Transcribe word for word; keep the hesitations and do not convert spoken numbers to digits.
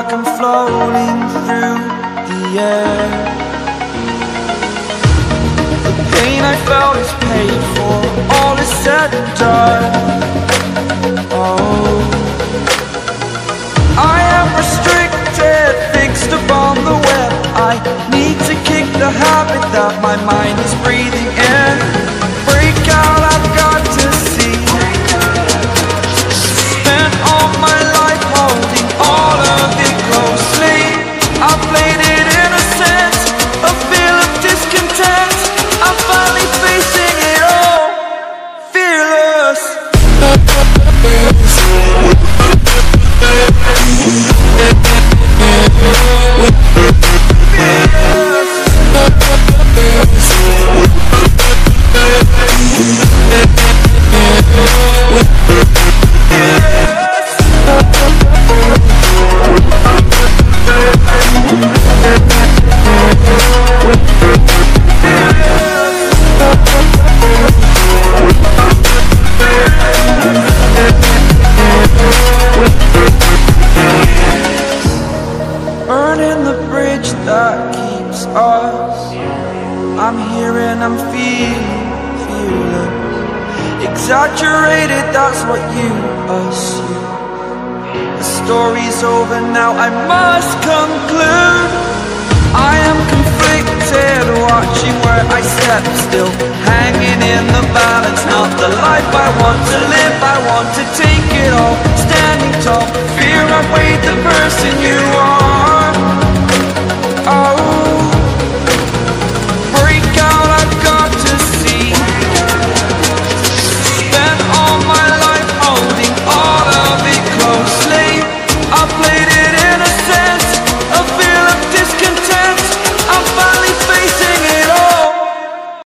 like I'm floating through the air. The pain I felt is paid for, all is said and done. Oh, I am restricted, fixed upon the web. I need to kick the habit that my mind is breathing in. Break out, I've got to see. Spent all my life holding all of it closely. I played it innocent, a feel of discontent. I'm finally facing it all, fearless. Burning the bridge that keeps us. I'm here and I'm feeling fearless. Exaggerated, that's what you assume. The story's over now, I must conclude. I am conflicted, watching where I step still, hanging in the balance. Not the life I want to live, I want to take it all. Standing tall, fear I weighed the person you are.